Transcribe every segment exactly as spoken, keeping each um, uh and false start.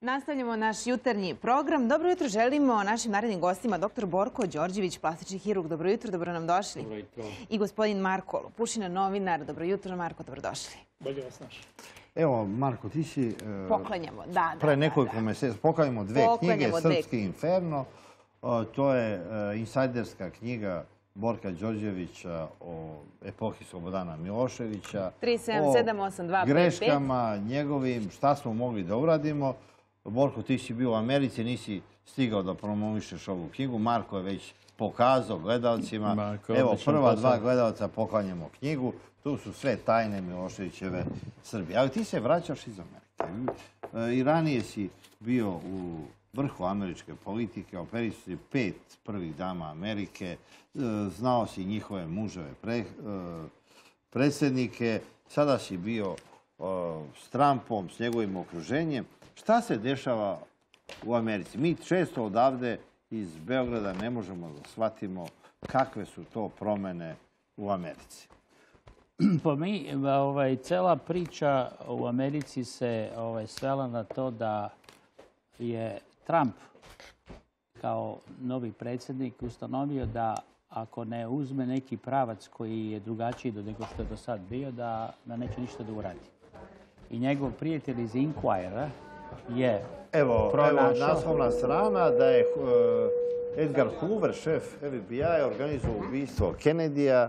Nastavljamo naš jutarnji program. Dobro jutro želimo našim narednim gostima. doktor Borko Đorđević, plastični hirurg. Dobro jutro, dobro nam došli. Dobro jutro. I gospodin Marko Lupušina, novinar. Dobro jutro, Marko, dobrodošli. Bolje vas našli. Evo, Marko, ti si... Poklanjamo, da, da. Pre nekoliko mjeseci poklanjamo dve knjige, Srpski inferno. To je insajderska knjiga Borka Đorđevića o epohi Slobodana Miloševića. tri sedam sedam osam dva pet pet. O greškama njegovim, šta smo mogli da uradimo. Borko, ti si bio u Americi, nisi stigao da promovišeš ovu knjigu. Marko je već pokazao gledalcima. Evo, prva dva gledalca poklanjamo knjigu. Tu su sve tajne Miloševićeve Srbije. Ali ti se vraćaš iz Amerike. I ranije si bio u vrhu američke politike, operisao si pet prvih dama Amerike, znao si njihove muževe predsjednike, sada si bio s Trumpom, s njegovim okruženjem. Šta se dešava u Americi? Mi često odavde iz Beograda ne možemo da shvatimo kakve su to promjene u Americi. Pa mi, cela priča u Americi se svela na to da je Trump kao novi predsjednik ustanovio da ako ne uzme neki pravac koji je drugačiji nego što je do sad bio, da neće ništa da uradi. I njegov prijatelj iz Inquire je Evo, naslovna strana da je Edgar Hoover, šef F B I-a, organizovao ubistvo Kennedyja,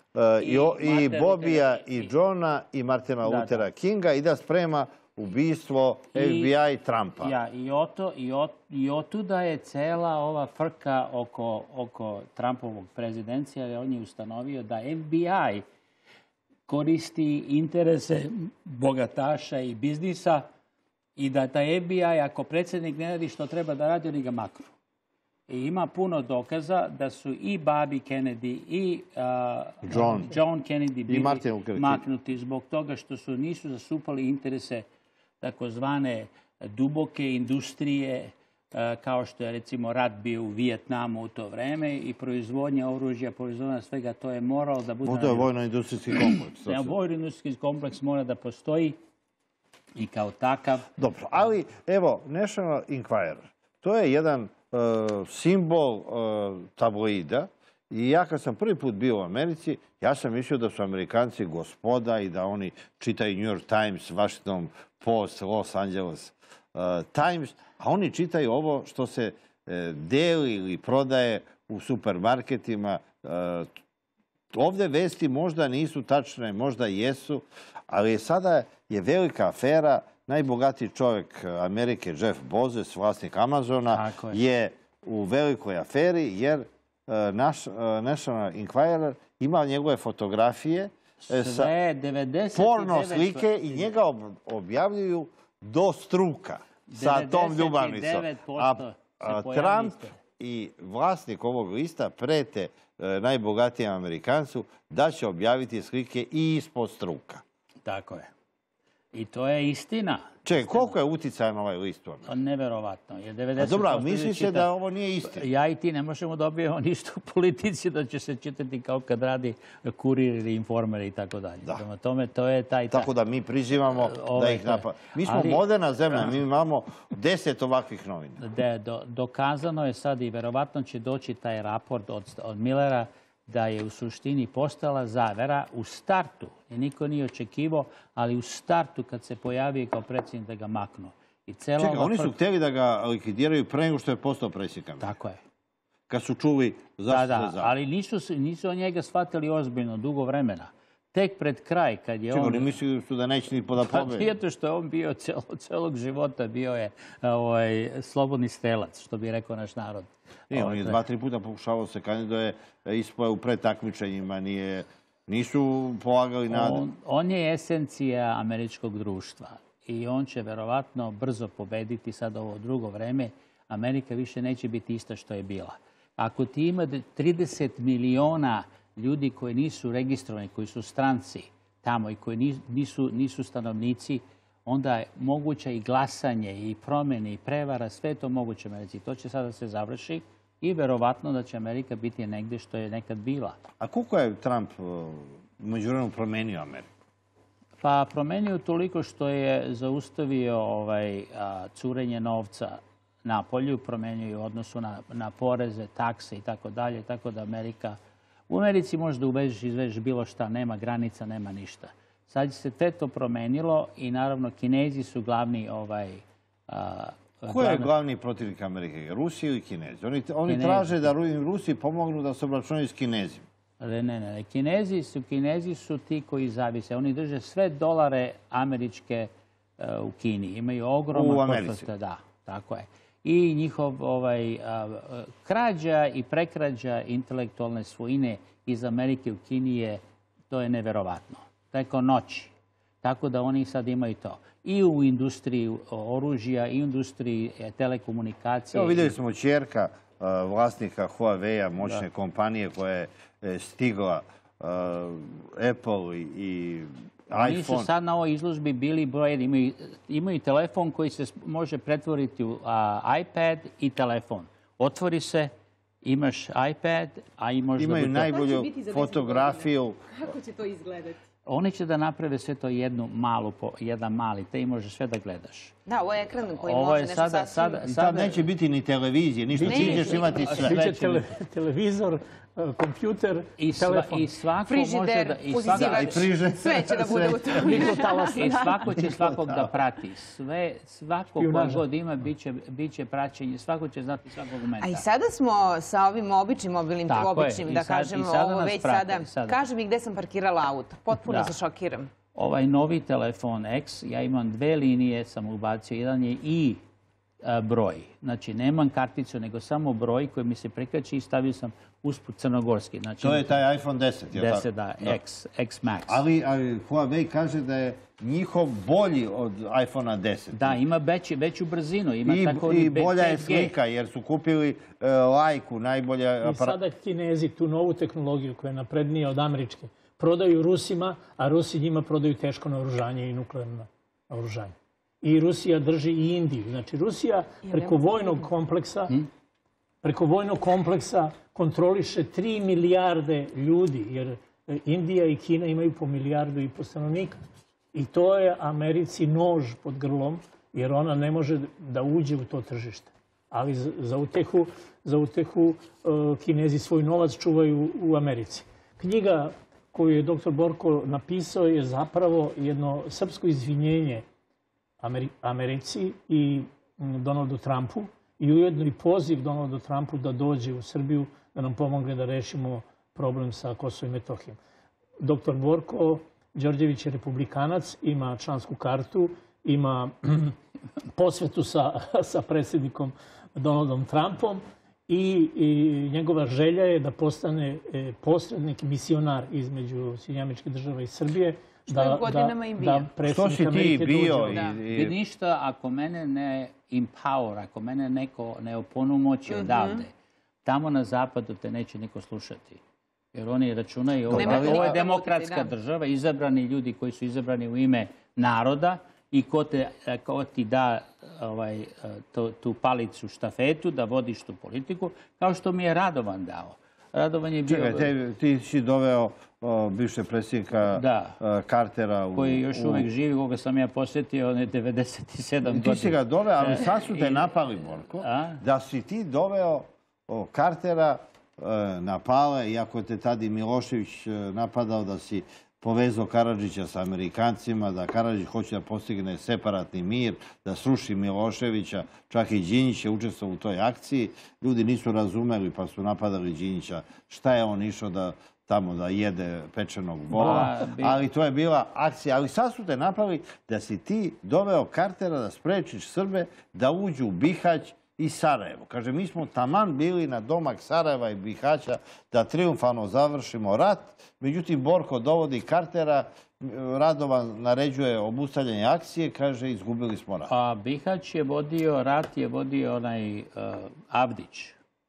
i Bobija, i Johna, i Martina Luthera Kinga i da sprema ubistvo F B I Trumpa. Ja, i otuda je cela ova frka oko Trumpovog prezidencija, jer on je ustanovio da F B I koristi interese bogataša i biznisa i da taj F B I, ako predsjednik ne radi što treba da radi, oni ga maknu. I ima puno dokaza da su i Bobby Kennedy i John Kennedy bili maknuti zbog toga što su nisu zastupali interese takozvane duboke industrije, kao što je recimo rat bio u Vijetnamu u to vreme i proizvodnja oružja, proizvodnja svega, to je moralo da bude... To je vojno-industrijski kompleks. Vojno-industrijski kompleks mora da postoji i kao takav... Dobro, ali evo, National Enquirer, to je jedan simbol tabloida i ja kad sam prvi put bio u Americi, ja sam mislio da su Amerikanci gospoda i da oni čitaju New York Times, Washington Post, Los Angeles Times, a oni čitaju ovo što se deli ili prodaje u supermarketima. Ovdje vesti možda nisu tačne, možda jesu, ali sada je velika afera. Najbogatiji čovjek Amerike, Jeff Bezos, vlasnik Amazona, je u velikoj aferi jer National Enquirer ima njegove fotografije sa porno slike i njega objavljuju do struka sa tom ljubavnicom. A Trump i vlasnik ovog lista prete najbogatijem Amerikancu da će objaviti slike i ispod struka. Tako je. I to je istina. Čekaj, koliko je uticajan ovaj list? Neverovatno. Dobro, mislite da ovo nije istina? Ja i ti ne možemo dobijemo ništa u politici da će se čitati kao kad radi Kurir ili Informer i tako dalje. Prema tome, to je taj... Tako da mi prizivamo da ih napadamo. Mi smo moderna zemlja, mi imamo deset ovakvih novina. Dokazano je sad i verovatno će doći taj raport od Millera da je u suštini postala zavera u startu. I niko nije očekivao, ali u startu kad se pojavio kao predsjednik da ga maknu. Čekaj, oni su htjeli da ga likvidiraju pre nego što je postao predsjednik. Tako je. Kad su čuli zašto se zavera. Da, da, ali nisu od njega shvatili ozbiljno dugo vremena. Tek pred kraj, kad je on... Čekaj, oni mislili su da neće ni da pobedi. Zato što je on bio celog života, bio je slobodni strelac, što bi rekao naš narod. Nije, on je dva, tri puta pokušavao se kandiduje, ispao u pretakmičenjima, nisu polagali nade. On je esencija američkog društva i on će verovatno brzo pobediti sad ovo drugo vreme. Amerika više neće biti ista što je bila. Ako ti ima trideset miliona ljudi koji nisu registrovani, koji su stranci tamo i koji nisu stanovnici, onda je moguće i glasanje, i promjene, i prevara, sve je to moguće Americi. To će sada se završi i verovatno da će Amerika biti negdje što je nekad bila. A koliko je Trump međuvremenu promenio Ameriku? Pa promenio toliko što je zaustavio ovaj, a, curenje novca na polju, promenio u odnosu na, na poreze, takse i tako dalje, tako da Amerika... U Americi možeš da uvežeš, izvežeš bilo šta, nema granica, nema ništa. Sad se te to promenilo i naravno Kinezi su glavni ovaj... A, Ko je glavni protivnik Amerike? Rusija ili Kinezi? Oni, oni Kinezi. traže da im Rusiji pomognu da se obračunaju s Kinezima. Ne, ne, ne. Kinezi su, Kinezi su ti koji zavise. Oni drže sve dolare američke uh, u Kini. Imaju ogroman... U Americi. Portfel, da, tako je. I njihov ovaj, uh, krađa i prekrađa intelektualne svojine iz Amerike u Kini je, to je neverovatno. Preko noći. Tako da oni sad imaju to. I u industriji oružja, i u industriji telekomunikacije. Evo vidjeli smo ćerka uh, vlasnika Huawei-a, moćne da. kompanije koja je stigla uh, Apple i, i iPhone. Oni su sad na ovoj izložbi bili brojeni. Imaju, imaju telefon koji se može pretvoriti u uh, iPad i telefon. Otvori se, imaš iPad, a i možda... Imaju najbolju fotografiju. Kako će to izgledati? Oni će da naprave sve to jednu malu, jedan mali, te i možeš sve da gledaš. Da, ovo je ekran koji ovo može je nešto sada, sasvim... sada, I sada... tad neće biti ni televizije, ništa. Ti ćeš imati sve. Biće tele, televizor, kompjuter, I sva, telefon. I svako frižider, može da... I uzizivač, sve će da bude u tome. I svako će svakog da prati. Sve, svako ko god ima, biće, biće praćenje. Svako će znati svakog momenta. A i sada smo sa ovim običnim mobilnim, običnim, da sad, kažemo, ovo već prate, sada... sada. Kaži mi gde sam parkirala auto. Potpuno da. se šokiram. Ovaj novi telefon X, ja imam dve linije, sam ubacio. Jedan je i a, broj. Znači, nemam karticu, nego samo broj koji mi se prekači i stavio sam usput crnogorski. Znači, to je taj iPhone deset, je li tako? deset, da, da. X, X Max. Ali, ali Huawei kaže da je njihov bolji od iPhone deset. Da, ima veći, veću brzinu. Ima I, tako i bolja je slika, jer su kupili uh, lajku, najbolja... I sada Kinezi tu novu tehnologiju koja je naprednija od američke prodaju Rusima, a Rusi njima prodaju teško naoružanje i nuklearno naoružanje. I Rusija drži i Indiju. Znači, Rusija preko vojnog kompleksa, preko vojnog kompleksa kontroliše tri milijarde ljudi, jer Indija i Kina imaju po milijardu i po stanovnika. I to je Americi nož pod grlom, jer ona ne može da uđe u to tržište. Ali za utehu, za utehu Kinezi svoj novac čuvaju u Americi. Knjiga koju je doktor Borko napisao je zapravo jedno srpsko izvinjenje Americi i Donaldu Trumpu i ujedno i poziv Donaldu Trumpu da dođe u Srbiju da nam pomogne da rešimo problem sa Kosovom i Metohijom. Doktor Borko Đorđević je republikanac, ima člansku kartu, ima posvetu sa, sa predsjednikom Donaldom Trumpom i, i njegova želja je da postane posrednik, misionar između Sjedinjenih Američkih Država i Srbije. Što je godinama im bio. Što si ti bio? I ništa, ako mene ne empower, ako mene neko ne oponumoći odavde, tamo na zapadu te neće niko slušati. Jer oni računaju, ovo je demokratska država, izabrani ljudi koji su izabrani u ime naroda i ko, te, ko ti da ovaj, to, tu palicu štafetu da vodiš tu politiku, kao što mi je Radovan dao. Radovan je bio... Čekaj, te, ti si doveo o, bivše predsjednika da. Cartera u... Koji još uvek živi, koga sam ja posjetio, on je devedeset sedam godina. Ti si ga doveo, ali sad su te napali, Borko, da si ti doveo o, Cartera napale, iako te tada i Milošević napadao da si povezao Karadžića sa Amerikancima, da Karadžić hoće da postigne separatni mir, da sruši Miloševića, čak i Đinjić je učestvovao u toj akciji. Ljudi nisu razumeli pa su napadali Đinjića. Šta je on išao da tamo da jede pečenog vola, ali to je bila akcija. Ali sad su te napali da si ti doveo Cartera da sprečiš Srbe da uđu u Bihać i Sarajevo. Kaže, mi smo taman bili na domak Sarajeva i Bihaća da triumfalno završimo rat. Međutim, Borko dovodi Cartera, Radovan naređuje obustavljanje akcije, kaže, izgubili smo rat. A Bihać je vodio, rat je vodio onaj uh, Avdić.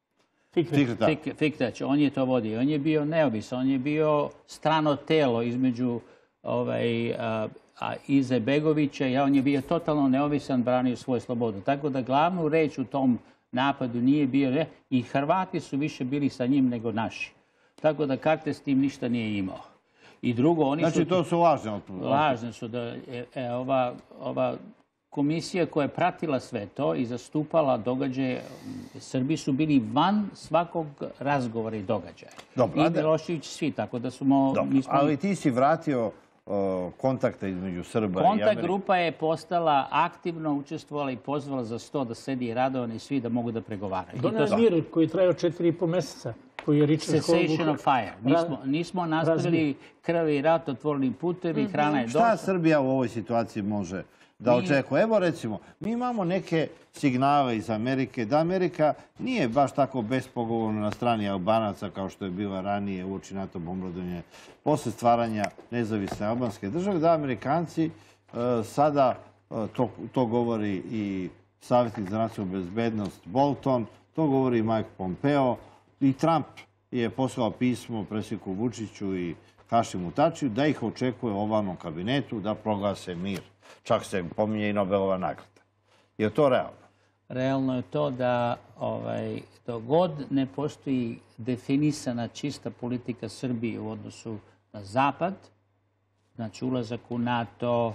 Fiktać, on je to vodio. On je bio neovisan, on je bio strano telo između ovaj, uh, a Izetbegovića, ja on je bio totalno neovisan, branio svoju slobodu. Tako da glavnu reč u tom napadu nije bio, ne, i Hrvati su više bili sa njim nego naši. Tako da Carter s tim ništa nije imao. I drugo, oni znači, su... to su lažne optužbe. Lažne su. Da, e, ova, ova komisija koja je pratila sve to i zastupala događaje, Srbi su bili van svakog razgovora i događaja. Dobro, I Milošević svi, tako da smo... Dobro, smo... ali ti si vratio o, kontakta između Srba Kontakt i Amerike. grupa je postala aktivno, učestvovala i pozvala za sto da sedi i radovani svi da mogu da pregovaraju. Donaj mir koji je trajao četiri i po meseca. Cessation of fire. Nismo, nismo nastavili krvi rat, otvorili putevi, mm-hmm. hrana je došla. Šta Srbija u ovoj situaciji može da očekuje? Evo recimo, mi imamo neke signale iz Amerike da Amerika nije baš tako bespogovorna na strani Albanaca kao što je bila ranije uoči NATO bombardovanja posle stvaranja nezavisne albanske države, da Amerikanci e, sada, e, to, to govori i savjetnik za nacionalnu bezbednost Bolton, to govori i Mike Pompeo, i Trump je poslao pismo predsjedniku Vučiću i Hašimu Tačiju da ih očekuje u ovalnom kabinetu da proglase mir. Čak se pominje i Nobelova nagrada. Je to realno? Realno je to da ovaj, dok god ne postoji definisana čista politika Srbije u odnosu na Zapad, znači ulazak u NATO,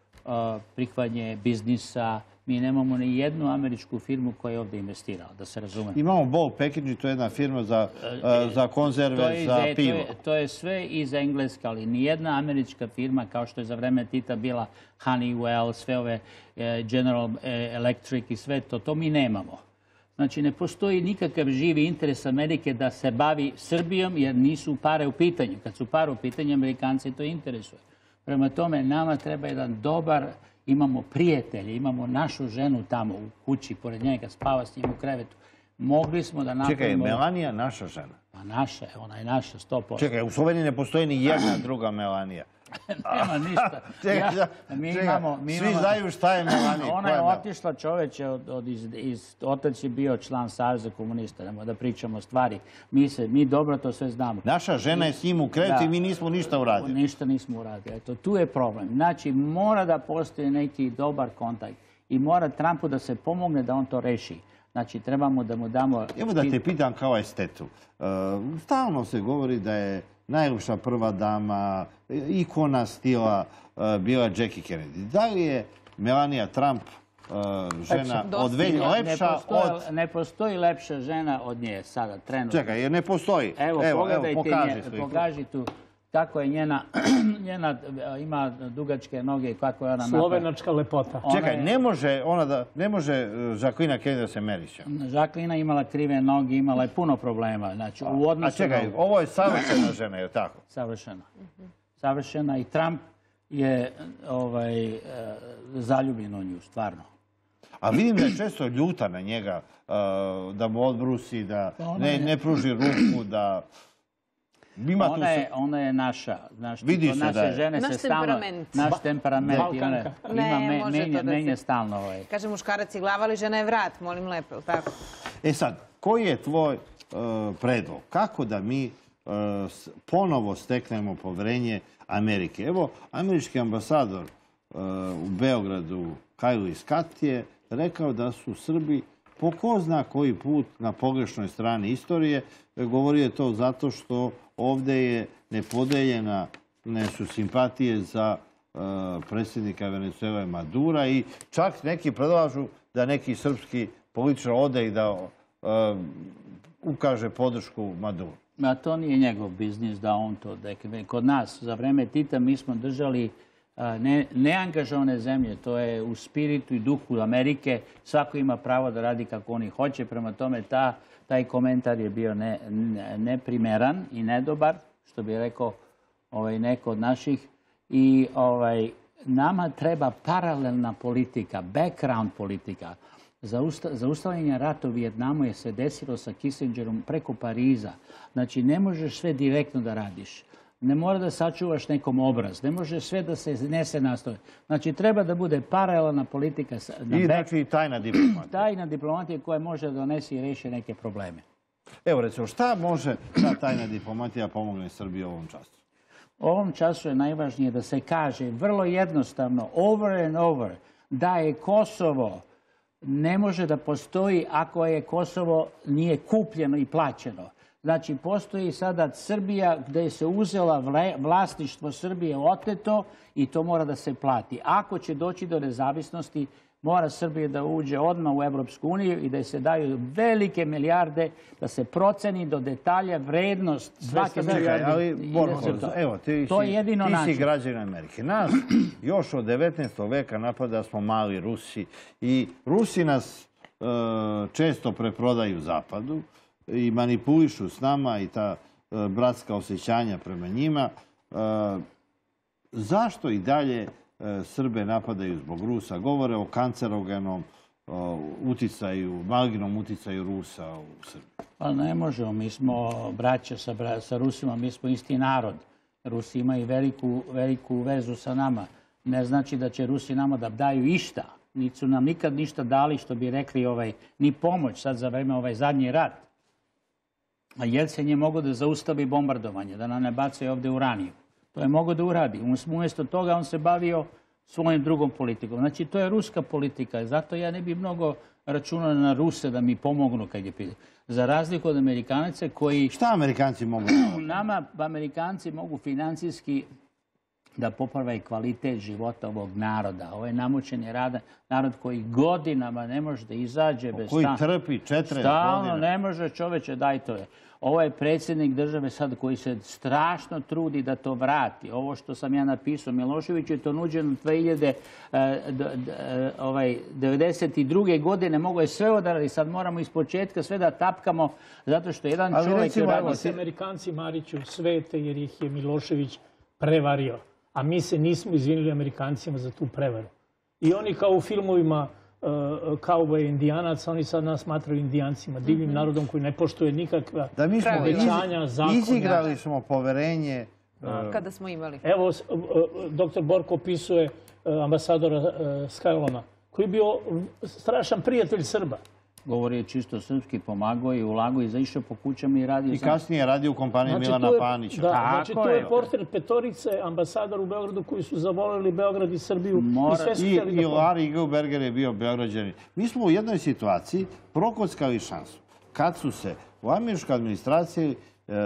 prihvanje biznisa, mi nemamo ni jednu američku firmu koja je ovdje investirala, da se razume. Imamo Ball Packaging, to je jedna firma za, za konzerve, za pivo. To je, to je sve iz Engleska, ali ni jedna američka firma, kao što je za vreme Tita bila Honeywell, sve ove General Electric i sve to, to mi nemamo. Znači, ne postoji nikakav živi interes Amerike da se bavi Srbijom, jer nisu pare u pitanju. Kad su pare u pitanju, Amerikanci to interesuje. Prema tome, nama treba jedan dobar... Imamo prijatelje, imamo našu ženu tamo u kući, pored njega, spava s njim u krevetu. Mogli smo da napravimo... Čekaj, je Melanija naša žena? Pa naša je, ona je naša, sto posto. Čekaj, u Sloveniji ne postoji ni jedna druga Melanija. Nema ništa. Čekaj, ja, mi čekaj, imamo, mi svi imamo... znaju šta je Melanija. Ona je otišla čoveče, od, od iz, iz, otac je bio član Saveza komunista, nemo da pričamo stvari. Mi, se, mi dobro to sve znamo. Naša žena je s njim u krevetu i mi nismo ništa uradili. Ništa nismo uradili. Eto, tu je problem. Znači, mora da postoji neki dobar kontakt i mora Trumpu da se pomogne da on to reši. Znači, trebamo da mu damo... Evo da te pitam kao estetu. Uh, stalno se govori da je najljepša prva dama, ikona stila uh, bila Jackie Kennedy. Da li je Melania Trump uh, žena od velja lepša od... Ne postoji lepša žena od nje sada, trenutno. Čekaj, jer ne postoji. Evo, evo, pogledajte, evo, pokaži, nje, pokaži tu. Tako je njena, njena ima dugačke noge i kako je ona napravila. Slovenačka lepota. Čekaj, ne može ona da, ne može Jacqueline Kennedy da se meri s njom. Jacqueline imala krive noge, imala je puno problema. Znači, u odnosu... A čekaj, ovo je savršena žena, je tako? Savršena. Savršena i Trump je ovaj, zaljubljen u nju, stvarno. A vidim da je često ljuta na njega, da mu odbrusi, da ne, ne pruži ruku, da... Ona, ona, je, ona je naša. Znaš, vidi se naše da je. žene naš se temperament. Stalno, naš temperament. I ona, ima ne, me, menja, da menja se... stalno. Ovaj. Kaže muškarac i glava, ali žena je vrat, molim lepo, tako? E sad, koji je tvoj uh, predlog? Kako da mi uh, ponovo steknemo poverenje Amerike? Evo, američki ambasador uh, u Beogradu, Kajli Skat, je rekao da su Srbi po ko zna koji put na pogrešnoj strani istorije. Govorio je to zato što ovdje je nepodeljena, ne su simpatije za uh, predsjednika Venezuele Madura i čak neki predlažu da neki srpski političar ode i da uh, ukaže podršku Maduru. Ma to nije njegov biznis da on to... Da, kod nas, za vreme Tita, mi smo držali Ne, neangažovane zemlje, to je u spiritu i duhu Amerike, svako ima pravo da radi kako oni hoće, prema tome ta, taj komentar je bio ne, ne, neprimeran i nedobar, što bi rekao ovaj, neko od naših. I ovaj, nama treba paralelna politika, background politika. Zaustavljanje rata u Vijetnamu je se desilo sa Kissingerom preko Pariza. Znači, ne možeš sve direktno da radiš. Ne mora da sačuvaš nekom obraz. Ne može sve da se nese nastoje. Znači, treba da bude paralelna politika. Na I znači i tajna diplomatija. Tajna diplomatija koja može da donesi i reši neke probleme. Evo, recimo, šta može ta tajna diplomatija pomogne Srbiji u ovom času? U ovom času je najvažnije da se kaže vrlo jednostavno, over and over, da je Kosovo ne može da postoji ako je Kosovo nije kupljeno i plaćeno. Znači, postoji sada Srbija gdje se uzela vlasništvo Srbije oteto i to mora da se plati. Ako će doći do nezavisnosti, mora Srbija da uđe odmah u Evropsku uniju i da se daju velike milijarde, da se proceni do detalja vrednost svake milijarde. Ali, Borko, evo, ti si građanin Amerike. Nas još od devetnaestog veka napada smo mali Rusi i Rusi nas često preprodaju Zapadu i manipulišu s nama i ta bratska osjećanja prema njima. Zašto i dalje Srbe napadaju zbog Rusa? Govore o kancerogenom uticaju, malignom uticaju Rusa u Srbiji. Pa ne možemo, mi smo braća sa Rusima, mi smo isti narod. Rusi imaju veliku vezu sa nama. Ne znači da će Rusi nama da daju išta. Nisu nam nikad ništa dali, što bi rekli, ni pomoć sad za vreme ovaj zadnji rat. A Jelcin je mogao da zaustavi bombardovanje, da nam ne bacaju ovdje uraniju. To je mogao da uradi. Umjesto toga on se bavio svojim drugom politikom. Znači, to je ruska politika. Zato ja ne bih mnogo računao na Ruse da mi pomognu kad je pitanje. Za razliku od Amerikanaca koji... Šta Amerikanci mogu? Nama Amerikanci mogu financijski da popravaju kvalitet života ovog naroda. Ovo je namučeni narod koji godinama ne može da izađe bez... Koji trpi četrdeset godina. Stalno ne može, čoveče, daj to je. Ovo je predsjednik države sad koji se strašno trudi da to vrati. Ovo što sam ja napisao, Milošević je to nuđeno devedeset druge godine, mogo je sve odarati, sad moramo iz početka sve da tapkamo, zato što jedan čovjek... Ali se Amerikanci, Mariću, svete jer ih je Milošević prevario, a mi se nismo izvinili Amerikancima za tu prevaru. I oni kao u filmovima kauboja indijanaca, oni sad nas smatraju indijancima, divnim narodom koji ne poštuje nikakva obećanja, zakona. Izigrali smo poverenje. Kada smo imali. Evo, doktor Borko opisuje ambasadora Skylona, koji je bio strašan prijatelj Srba. Govori je čisto srpski, pomagao i ulagao i zaišao po kućama i radio... I kasnije je radio u kompaniji Milana Panića. Znači, to je portret petorice ambasadora u Beogradu koji su zavoleli Beograd i Srbiju i sve su htjeli da... I Larry Eagleberger je bio Beograđanin. Mi smo u jednoj situaciji prokockali šansu. Kad su se u američkoj administraciji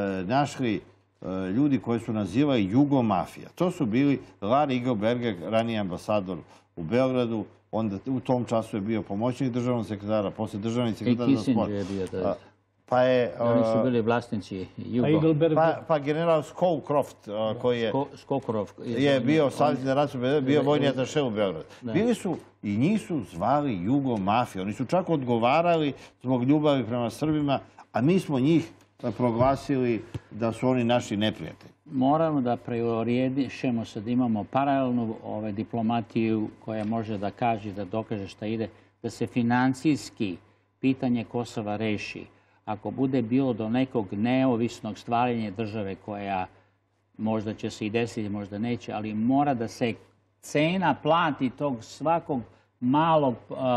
našli ljudi koji su nazivali jugomafija. To su bili Larry Eagleberger, raniji ambasador u Beogradu, onda u tom času je bio pomoćnik državnog sekretara, poslije državni sekretar za sport. I Kissinger je bio tada. Pa je... Oni su bili vlasnici Jugo. Pa general Scowcroft, koji je... Scowcroft. Je bio savjetni rad, bio vojni ataše u Beogradu. Bili su i njih su zvali Jugomafija. Oni su čak odgovarali zbog ljubavi prema Srbima, a mi smo njih proglasili da su oni naši neprijatelji. Moramo da preorijedišemo se da imamo paralelnu diplomatiju koja može da kaže, da dokaže šta ide, da se financijski pitanje Kosova reši. Ako bude bilo do nekog neovisnog stvaranja države koja možda će se i desiti, možda neće, ali mora da se cena plati tog svakog malog,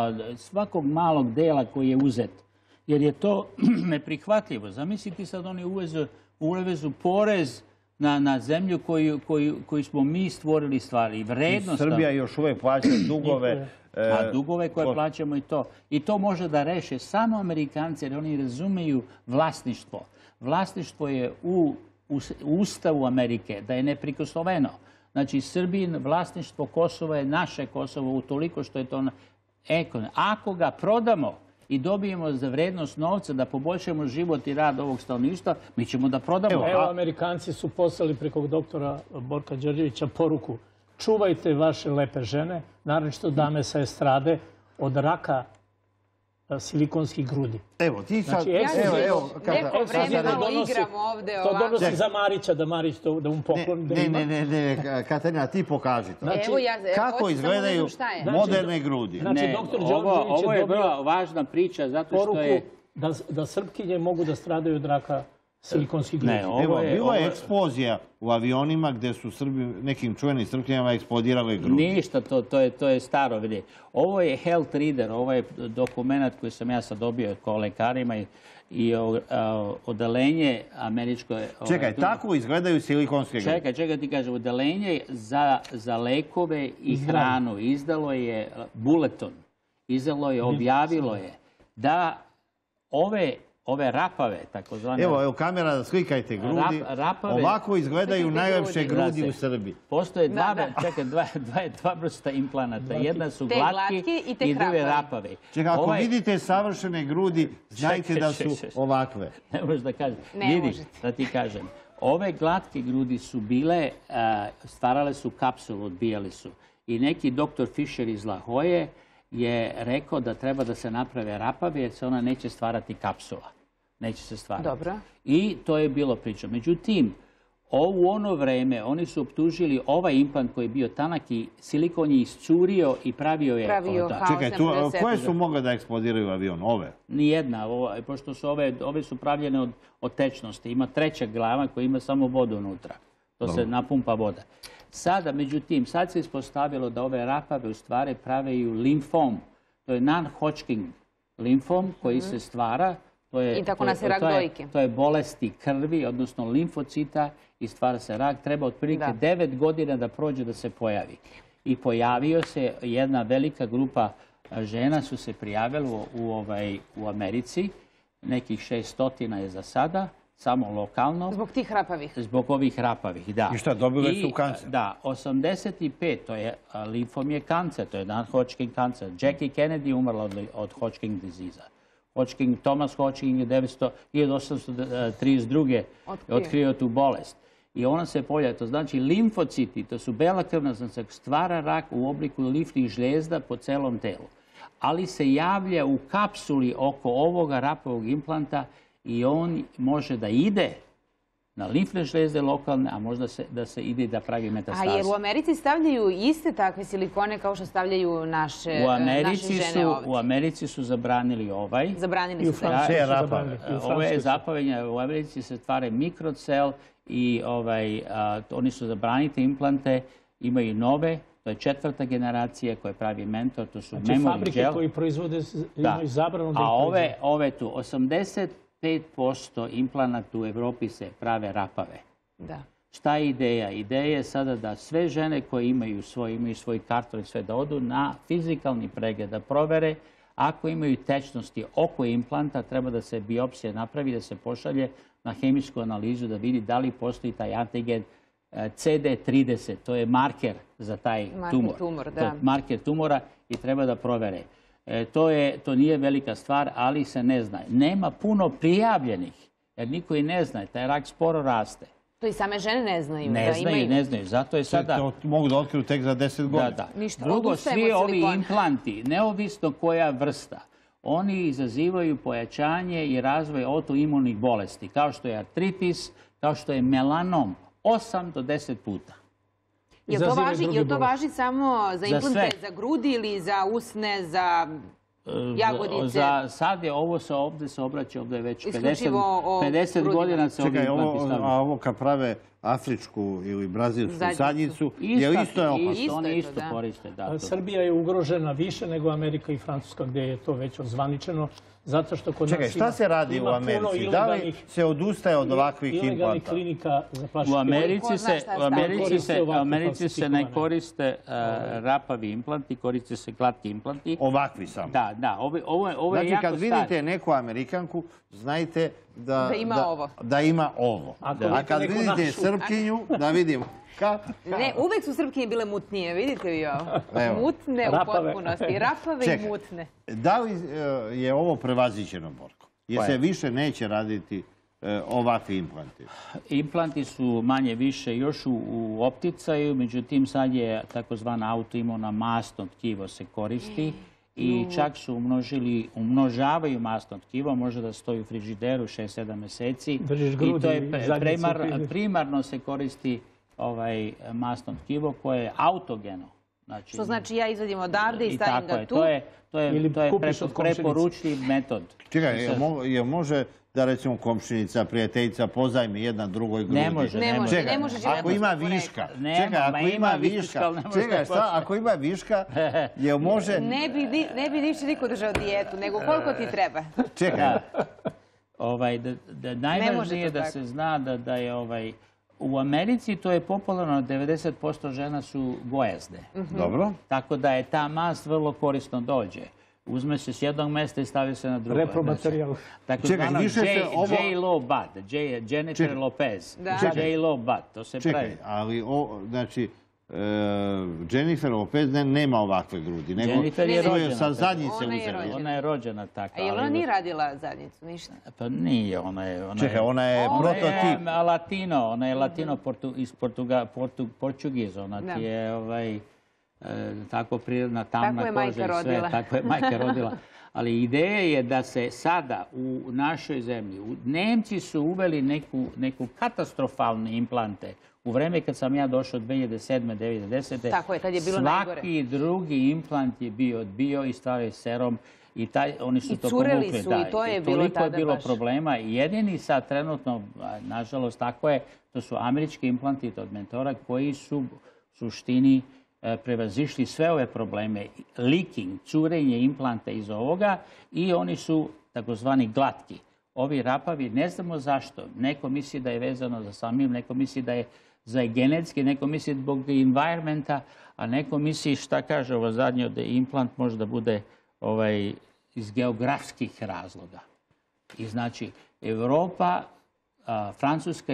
svakog malog dela koji je uzet. Jer je to neprihvatljivo. Zamislite sad oni uvezu porez na zemlju koju smo mi stvorili stvari. Srbija još uvijek plaća dugove. A dugove koje plaćamo i to. I to može da reše samo Amerikanci, jer oni razumeju vlasništvo. Vlasništvo je u Ustavu Amerike, da je neprikosnoveno. Znači, Srbin, vlasništvo Kosova je naše Kosovo utoliko što je to ekonomija. Ako ga prodamo i dobijemo za vrednost novca da poboljšamo život i rad ovog stanovništva, mi ćemo da prodamo. Evo, Amerikanci su poslali preko doktora Borka Đorđevića poruku: čuvajte vaše lepe žene, naročito dame sa estrade, od raka silikonskih grudi. Evo, ti sad... Neko vreme malo igramo ovde ovako. To donosi za Marića, da Marić to da mu pokloni. Ne, ne, ne, ne, Katarina, ti pokaži to. Kako izgledaju moderne grudi? Znači, doktor Đorđević ovo je bila važna priča, zato što je... da Srpkinje mogu da stradaju od raka silikonskih grudi. Evo, bila je eksplozija u avionima gde su nekim čuvenim Srpkinjama eksplodirale grudi. Ništa, to je staro, vidi. Ovo je Health Reader, ovo je dokument koji sam ja sad dobio kao lekarima i odelenje američko... Čekaj, tako izgledaju silikonske grudi? Čekaj, čekaj ti kažem, odelenje za lekove i hranu izdalo je Bulletin, izdalo je, objavilo je da ove ove rapave, takozvane... Evo, evo kamera, da slikajte grudi. Ovako izgledaju najlepše grudi u Srbiji. Postoje dva, čekaj, dva, dva, dva vrsta implanata. Jedna su glatki i druge rapave. Čekaj, ako vidite savršene grudi, znajte da su ovakve. Ne možeš da kažem. Vidi, da ti kažem. Ove glatke grudi su bile, stvarale su kapsulu, odbijali su. I neki doktor Fischer iz La Jolle je rekao da treba da se naprave rapave jer se ona neće stvarati kapsula. Neće se stvarati. Dobro. I to je bilo priča. Međutim, u ono vreme oni su optužili ovaj implant koji je bio tanak i silikon je iscurio i pravio je... Pravio Čekaj, koje su mogle da eksplodiraju avion? Ove? Nijedna, pošto su ove, ove su pravljene od, od tečnosti. Ima treća glava koja ima samo vodu unutra. To se napumpa voda. Sada, međutim, sad se ispostavilo da ove rapave u stvari praveju limfom. To je non-Hodgkin limfom koji se stvara. To je, I tako nas je rak dojke. To je bolesti krvi, odnosno limfocita i stvara se rak. Treba otprilike devet godina da prođe da se pojavi. I pojavio se jedna velika grupa žena su se prijavili u, u, ovaj, u Americi. Nekih šeststotina je za sada. Samo lokalno. Zbog tih rapavih? Zbog ovih rapavih, da. I šta, dobile su kancer? Da, osamdeset pet, to je, limfom je kancer, to je non-Hodgkin kancer. Jackie Kennedy je umrla od, od Hodgkin disease. Hodgkin, Thomas Hodgkin je hiljadu osamsto trideset druge otkrio tu bolest. I ona se pojavlja, to znači limfociti, to su bela krvna zrnca, stvara rak u obliku limfnih žlijezda po celom telu. Ali se javlja u kapsuli oko ovoga rapovog implanta i on može da ide na limfne žlijezde lokalne, a možda se, da se ide da pravi metastaze. A jer u Americi stavljaju iste takve silikone kao što stavljaju naše, u Americi naše žene su, ovdje? U Americi su zabranili ovaj. Zabranili su. Ove zapavljenja u Americi se stvare mikrocel i ovaj, a, oni su zabranili te implante, imaju nove. To je četvrta generacija koja pravi mentor, to su znači, memory fabrike gel. koji proizvode imaju zabranu da ih A ove, proizvode. ove tu, osamdeset pet posto implanata u Evropi se prave rapave. Da. Šta je ideja? Ideja je sada da sve žene koje imaju svoj, imaju svoj karton i sve da odu na fizikalni pregled, da provere ako imaju tečnosti oko implanta, treba da se biopsija napravi, da se pošalje na hemijsku analizu, da vidi da li postoji taj antigen C D trideset, to je marker za taj tumor. tumor, da. To je marker tumora i treba da provere. E, to, je, to nije velika stvar, ali se ne zna. Nema puno prijavljenih, jer niko i ne zna. Taj rak sporo raste. To i same žene ne znaju. Ne da znaju, imaju. ne znaju. Zato je sada... To mogu da otkriju tek za deset godina. Da, da. Ništa, drugo, svi ovi implanti, neovisno koja vrsta, oni izazivaju pojačanje i razvoj autoimunih bolesti, kao što je artritis, kao što je melanom, osam do deset puta. Je to važi, je to važi samo za implante, za, za grudi ili za usne, za jagodice? Za sad je ovo se ovdje se obraća, ovdje je već pedeset, pedeset godina se ovdje implanti stavljaju. A ovo kad prave afričku ili brazilsku sadnicu, je isto je opasno. Oni isto koriste. Da, Srbija je ugrožena više nego Amerika i Francuska, gdje je to već odzvaničeno. Zato što kod Čekaj, nas šta se radi u Americi? Da li se odustaje od ovakvih implanta? Ilegalnih klinika za plastične... U Americi se, u Americi se, u Americi se ne koriste uh, rapavi implanti, koriste se glatki implanti. Ovakvi samo? Da, da. Ovo, ovo, ovo je znači, jako kad vidite neku Amerikanku, znajte da, da ima da, ovo. Da ima ovo. A, da. A kad vidite našu Srpkinju, da vidimo. Ka, ka. Ne, uvek su Srpkinje bile mutnije, vidite vi ovo. Mutne u potpunosti, rapave Čekaj, i mutne. Da li je ovo prevaziđeno, Borko? Jer se više neće raditi e, ovakvi implanti? Implanti su manje više još u, u opticaju, međutim sad je takozvana autoimuna masno tkivo se koristi. I čak su umnožili, umnožavaju masno tkivo, može da stoji u frižideru šest sedam meseci. I to je primar, primarno se koristi ovaj masno tkivo koje je autogeno. Znači, što znači ja izvadim odavde i stavim ga tu? To je, to je, to je preko, preporučljiv metod. Čekaj, je može da recimo komšinica, prijateljica pozajmi jedna drugoj grudi? Ne može, ne može. Čekaj, ne može ako ima viška, čekaj, ako ima viška, čekaj, šta, ako ima viška, je može... Ne bi, ne bi ništa niko držao dijetu, nego koliko ti treba. Čekaj. Ovaj, da, da najvažnije je da se zna da, da je ovaj... U Americi to je popularno, devedeset posto žena su gojazne. Dobro. Tako da je ta mast vrlo korisno dođe. uzme se s jednog mesta i stavi se na drugo. Repromaterijal. Tako zvano J-Lo Bud, Jennifer Lopez. J-Lo Bud, to se pravi. Čekaj, ali, znači, Jennifer Lopez nema ovakve grudi. Jennifer je rođena. Sa zadnjice uzela. Ona je rođena tako. A je li ona nije radila zadnjicu, ništa? Pa nije, ona je... Čekaj, ona je prototip. Ona je latino, ona je latino iz Portugiz. Ona ti je tako prirodna, tamna koža i sve. Tako je majka rodila. Ali ideja je da se sada u našoj zemlji, Nemci su uveli neku katastrofalne implante. U vreme kad sam ja došao dve hiljade sedme. dve hiljade desete. Tako je, tad je bilo najgore. Svaki drugi implant je bio odbio i stavio serom i oni su to povukli. I cureli su i to je bilo tada baš. Toliko je bilo problema. Jedini sad trenutno, nažalost tako je, to su američki implanti od mentora koji su u suštini prevazišli sve ove probleme. Leaking, curenje implanta iz ovoga i oni su takozvani glatki. Ovi rapavi, ne znamo zašto. Neko misli da je vezano za samim, neko misli da je za genetski, neko misli zbog environmenta, a neko misli, šta kaže ovo zadnje, da implant može da bude iz geografskih razloga. I znači, Evropa, Francuska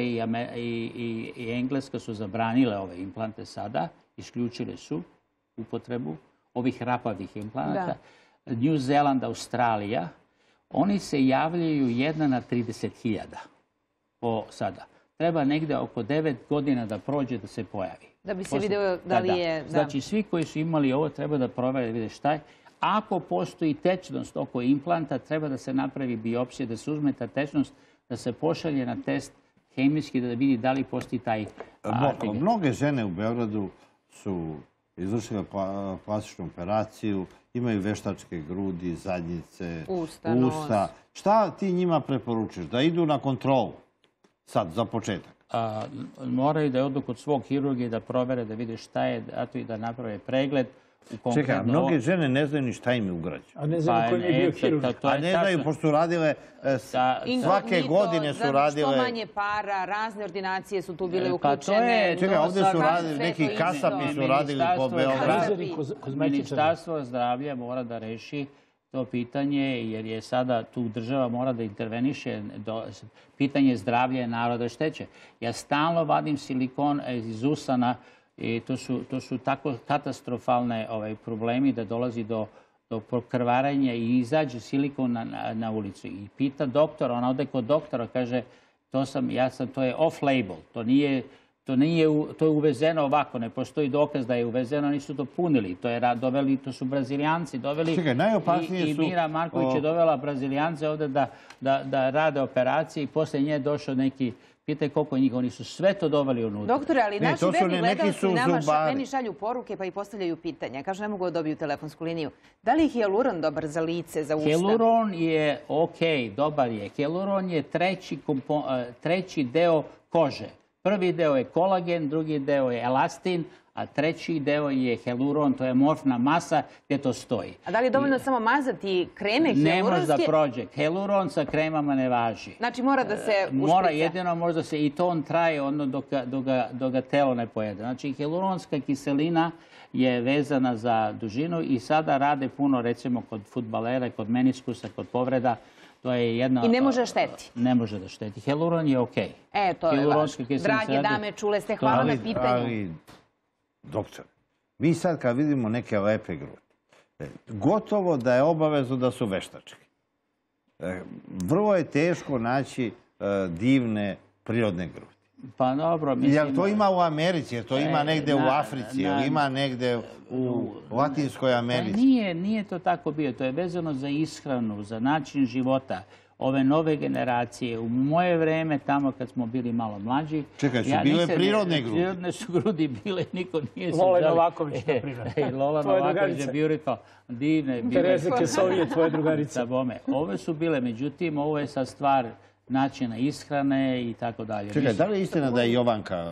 i Engleska su zabranile ove implante sada, isključile su upotrebu ovih rapavih implanta. New Zealand, Australija, oni se javljaju jedna na trideset hiljada po sada. Treba negde oko devet godina da prođe da se pojavi. Da bi se video da li je... Znači, svi koji su imali ovo treba da provere, da vide šta je. Ako postoji tečnost oko implanta, treba da se napravi biopsija, da se uzme ta tečnost, da se pošalje na test hemijski, da vidi da li postoji taj artikel. Mnoge žene u Beogradu su izvršile plastičnu operaciju, imaju veštačke grudi, zadnjice, usta. Šta ti njima preporučiš? Da idu na kontrolu? Sad, za početak. Moraju da odu kod svog hirurga i da provere, da vide šta je, a to i da naprave pregled. Čekaj, mnoge žene ne znaju ni šta im je ugrađeno. A ne znaju koji je bio hirurg. A ne znaju, pošto su radile, svake godine su radile... Što manje para, razne ordinacije su tu bile uključene. Čekaj, ovdje su radili, neki kasapi su radili po Beogradu. Ministarstvo zdravlja mora da reši to pitanje, jer je sada tu država mora da interveniše. Pitanje zdravlja je naroda šteće. Ja stalno vadim silikon iz usana i to su tako katastrofalne problemi da dolazi do prokrvaranja i izađe silikon na ulicu. I pita doktora, ona ode kod doktora, kaže, to je off-label, to nije... To je uvezeno ovako, ne postoji dokaz da je uvezeno, nisu to punili. To je doveli, to su Brazilijanci doveli. Čekaj, najopasnije su... I Mira Marković je dovela Brazilijance ovde da rade operacije i posle nje došao neki... Pitaj koliko njih, oni su sve to doveli unutra. Doktore, ali naši verni gledalci nama meni šalju poruke pa i postavljaju pitanja. Kažu, ne mogu da dobiju telefonsku liniju. Da li je hijaluron dobar za lice, za usta? Hijaluron je okej, dobar je. Hijaluron je treći deo kože. Prvi deo je kolagen, drugi deo je elastin, a treći deo je hijaluron, to je morfna masa gdje to stoji. A da li je dovoljno samo mazati kreme hijaluronske? Ne može da prođe. Hijaluron sa kremama ne važi. Znači mora da se ušprica? Mora, jedino možda se, i to on traje dok ga telo ne pojede. Znači hijaluronska kiselina je vezana za dužinu i sada rade puno, recimo, kod fudbalera, kod meniskusa, kod povreda. I ne može da šteti? Ne može da šteti. Hijaluron je okej. E, to je važno. Drage dame, čule ste, hvala na pitanju. Ali, doktor, mi sad kad vidimo neke lepe grudi, gotovo da je obavezno da su veštački. Vrlo je teško naći divne prirodne grudi. Pa dobro, mislim... Jel to ima u Americi, jel to ima negde u Africi, jel ima negde u Latinskoj Americi? Nije to tako bio. To je vezano za ishranu, za način života. Ove nove generacije, u moje vreme, tamo kad smo bili malo mlađi... Čekaj, su bile prirodne grudi? Prirodne su grudi bile, niko nije se... Lola Novaković, na primjer. Lola Novaković je beautiful, divne... Tereza Kesovije, tvoje drugarice. Ove su bile, međutim, ovo je sad stvar načina ishrane i tako dalje. Čekaj, da li je istina da je Jovanka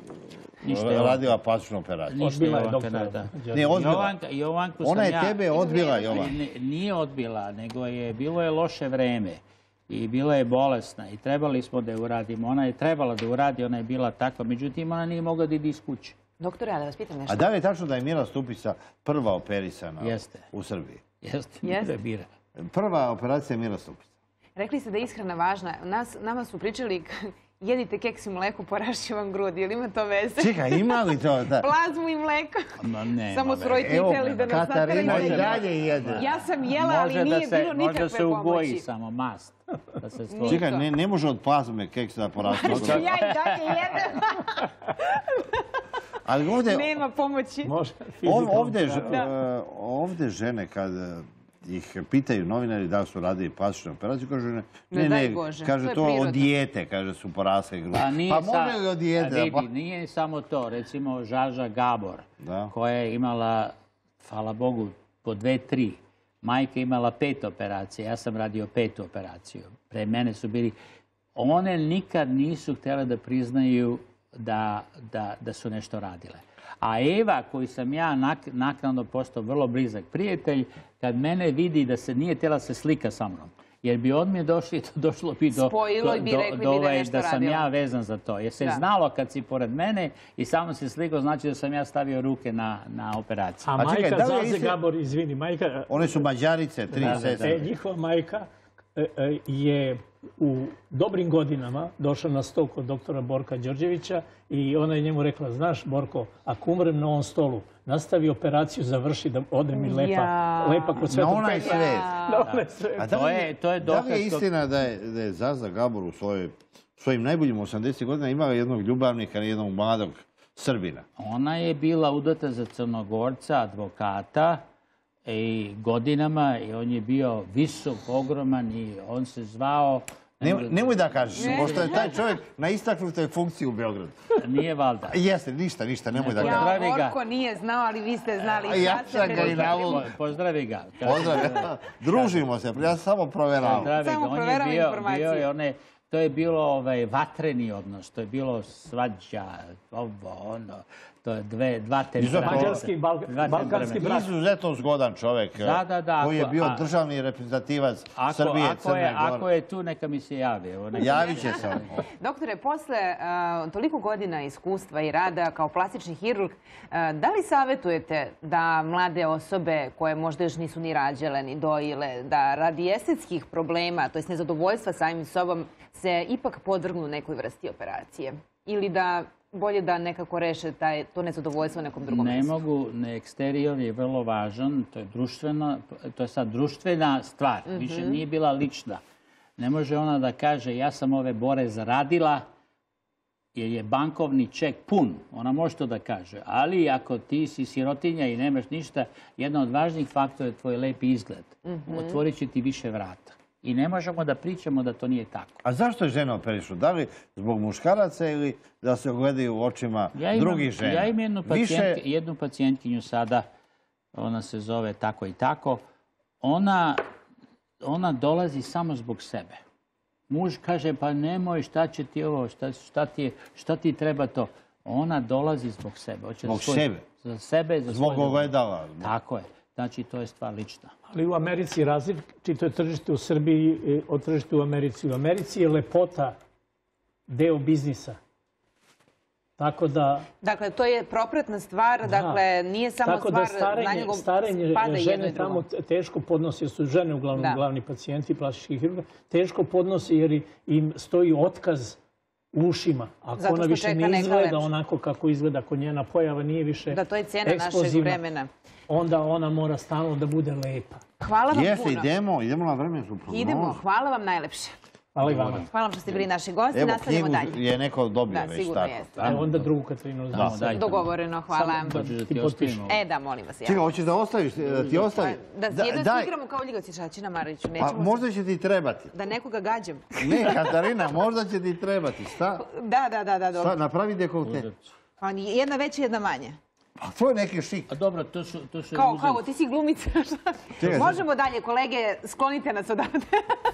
radila plastičnu operaciju? Odbila je doktora. Ne, odbila. Ona je tebe odbila, Jovanka. Nije odbila, nego je bilo je loše vreme i bila je bolesna i trebali smo da je uradimo. Ona je trebala da uradi, ona je bila takva. Međutim, ona nije mogla da ide iz kuće. Doktore, ja da vas pitam nešto. A da li je tačno da je Mila Stupica prva operisana u Srbiji? Jeste, Mire bira. Prva operacija Mira Stupica. Rekli ste da je ishrana važna. Nama su pričali jedite keks i mleko, porašće vam grudi. Ili ima to veze? Čekaj, ima li to? Plazmu i mleko. Samo su roditelji htjeli da nas nateraju. Katarina i dalje jede. Ja sam jela, ali nije bilo nikakve pomoći. Možda se ugoji samo mast. Čekaj, ne može od plazme keks da poraste. Ja i dalje jedem. Ali ovdje... Nema pomoći. Ovdje žene kad ih pitaju novinari da li su radili plastičnu operaciju, kažu ne, ne, ne, kaže to od dijete, kaže su porasle grudi. Pa može li od dijete? Nije samo to, recimo Žaža Gabor, koja je imala, hvala Bogu, po dve, tri. Majka imala pet operacija, ja sam radio petu operaciju. Pre mene su bili... One nikad nisu htjele da priznaju da su nešto radile. A Eva, koju sam ja naknadno postao vrlo blizak prijatelj, kad mene vidi da se nije htjela se slika sa mnom, jer bi od mene došli, došlo bi do da sam ja vezan za to. Jer se znalo kad si pored mene i samo se slikao, znači da sam ja stavio ruke na operaciju. A majka Zaze Gabor, izvini, majka... One su Mađarice, tri sestre. Njihova majka je u dobrim godinama došla na stol kod doktora Borka Đorđevića i ona je njemu rekla, znaš Borko, ako umrem na ovom stolu, nastavi operaciju, završi da ode mi lepa kod Svetog Petra. Na onaj svet. Da li je istina da je Zaza Gabor u svojim najboljim osamdesetim godina imala jednog ljubavnika, jednog mladog Srbina? Ona je bila udata za Crnogorca, advokata, i godinama i on je bio visok, ogroman i on se zvao... Nemoj da kažeš, pošto je taj čovjek na istaknutoj funkciji u Beogradu. Nije valjda. Jeste, ništa, ništa, nemoj da kažeš. Ja, Borko nije znao, ali vi ste znali. Ja sam ga i navod. Pozdravi ga. Pozdravi ga. Družimo se, ja samo proveravam. Samo proveravam informacije. To je bilo vatreni odnos, to je bilo svađa, ovo, ono... To je dva Mađarski, balkanski brat. Izuzetno zgodan čovjek koji je bio državni reprezentativac Srbije, Crne Gore. Ako je tu, neka mi se javi. Javit će se. Doktore, posle toliko godina iskustva i rada kao plastični hirurg, da li savjetujete da mlade osobe koje možda još nisu ni rađale, ni dojile, da radi estetskih problema, to je nezadovoljstva samim sobom, se ipak podvrgnu nekoj vrsti operacije? Ili da bolje da nekako reše to nezadovoljstvo nekom drugom mjestu? Ne mogu, eksterior je vrlo važan, to je društvena, to je sad društvena stvar, više nije bila lična. Ne može ona da kaže ja sam ove bore zaradila jer je bankovni ček pun, ona može to da kaže, ali ako ti si sirotinja i nemaš ništa, jedan od važnijih faktora je tvoj lepi izgled. Otvorit će ti više vrata. I ne možemo da pričamo da to nije tako. A zašto je žena operišu? Da li zbog muškaraca ili da se ogledaju u očima drugih žena? Ja imam jednu pacijentkinju sada, ona se zove tako i tako, ona dolazi samo zbog sebe. Muž kaže pa nemoj, šta će ti ovo, šta ti treba to? Ona dolazi zbog sebe. Zbog sebe? Za sebe, za zbog ogledala? Tako je. Znači, to je stvar lična. Ali u Americi različito je tržište u Srbiji od tržište u Americi. U Americi je lepota deo biznisa. Tako da... Dakle, to je propratna stvar, dakle, nije samo stvar na njegov spada jedno i drugo. Tako da žene tamo teško podnose, jer su žene uglavnom glavni pacijenti plastičkih hirurga, teško podnose jer im stoji otkaz u ušima. Ako ona više ne izgleda onako kako izgleda, ako njena pojava nije više eksplozivna. Da, to je cijena našeg vremena. Onda ona mora stalno da bude lepa. Hvala vam puno. Jeste, idemo, idemo na vremensku prognozu. Idemo, hvala vam najlepše. Hvala i vama. Hvala vam što ste bili naši gosti, nastavljamo dalje. Evo, knjigu je neko dobio već, tako. Da, sigurno jeste. Onda drugu Katarinu znamo. Dogovoreno, hvala. Ti potpišu. E, da, molim vas. Čekaj, hoćeš da ostaviš, da ti ostavi? Da jedno igramo kao Ljigoci Šačina Mariću. Pa možda će ti trebati. Da nekoga gađam. Ne, Katarina, možda će ti trebati. Da, da, da, dobro. Napravi dekolte. Jedna veća, jedna manja. A to je neki šik. A dobro, to su... Kao, kao, ti si glumica. Možemo dalje, kolege, sklonite nas odavde.